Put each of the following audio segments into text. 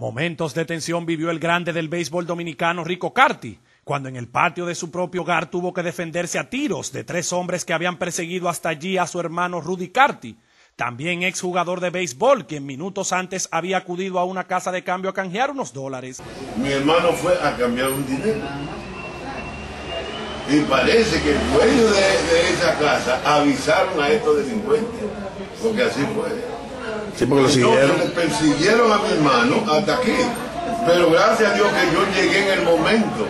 Momentos de tensión vivió el grande del béisbol dominicano Rico Carty, cuando en el patio de su propio hogar tuvo que defenderse a tiros de 3 hombres que habían perseguido hasta allí a su hermano Rudy Carty, también exjugador de béisbol, quien minutos antes había acudido a una casa de cambio a canjear unos dólares. Mi hermano fue a cambiar un dinero y parece que el dueño de esa casa avisaron a estos delincuentes, porque así fue. Sí, porque lo siguieron. Entonces le persiguieron a mi hermano hasta aquí. Pero gracias a Dios que yo llegué en el momento.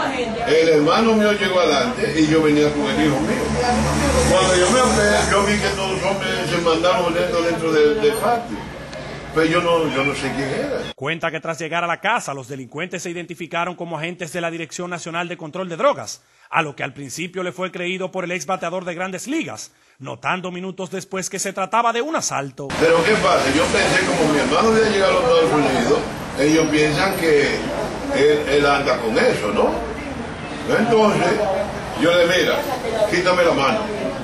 El hermano mío llegó adelante y yo venía con el hijo mío. Cuando yo me hablé, yo vi que todos los hombres se mandaron dentro del patio. Pero yo no sé quién era. Cuenta que tras llegar a la casa, los delincuentes se identificaron como agentes de la Dirección Nacional de Control de Drogas, a lo que al principio le fue creído por el ex bateador de Grandes Ligas, notando minutos después que se trataba de un asalto. Pero ¿qué pasa? Yo pensé, como mi hermano había llegado a los Estados Unidos, ellos piensan que él anda con eso, ¿no? Entonces, yo le mira, quítame la mano.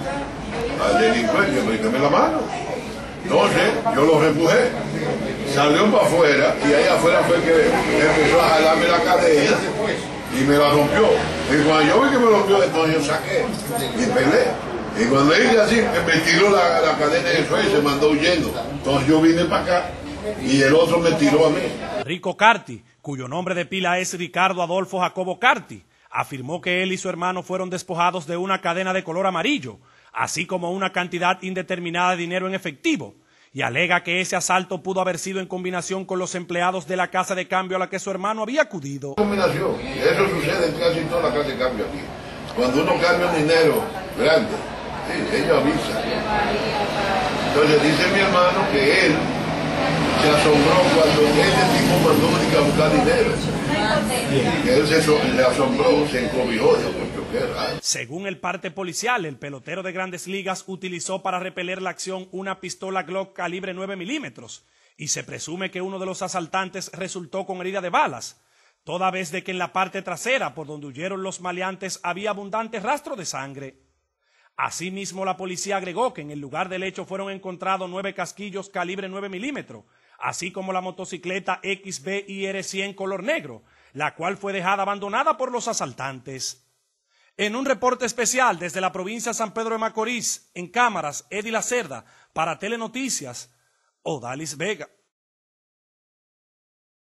Al delincuente, quítame la mano. Entonces, yo lo repujé. Salió para afuera y ahí afuera fue que empezó a jalarme la cadena y me la rompió. Y cuando yo vi que me rompió, entonces yo saqué y peleé. Y cuando hice así, me tiró la cadena en el suelo y se mandó huyendo. Entonces yo vine para acá y el otro me tiró a mí. Rico Carty, cuyo nombre de pila es Ricardo Adolfo Jacobo Carty, afirmó que él y su hermano fueron despojados de una cadena de color amarillo, así como una cantidad indeterminada de dinero en efectivo, y alega que ese asalto pudo haber sido en combinación con los empleados de la casa de cambio a la que su hermano había acudido. Combinación, eso sucede en casi toda la casa de cambio aquí. Cuando uno cambia un dinero grande, sí, ellos avisan. Entonces dice mi hermano que él se asombró cuando ese tipo mandó a buscar dinero. Que él se asombró, se encobijó, porque qué raro. Según el parte policial, el pelotero de Grandes Ligas utilizó para repeler la acción una pistola Glock calibre 9 milímetros y se presume que uno de los asaltantes resultó con herida de balas, toda vez de que en la parte trasera, por donde huyeron los maleantes, había abundante rastro de sangre. Asimismo, la policía agregó que en el lugar del hecho fueron encontrados 9 casquillos calibre 9 milímetros, así como la motocicleta XBIR 100 color negro, la cual fue dejada abandonada por los asaltantes. En un reporte especial desde la provincia de San Pedro de Macorís, en cámaras, Eddie Lacerda, para Telenoticias, Odalis Vega.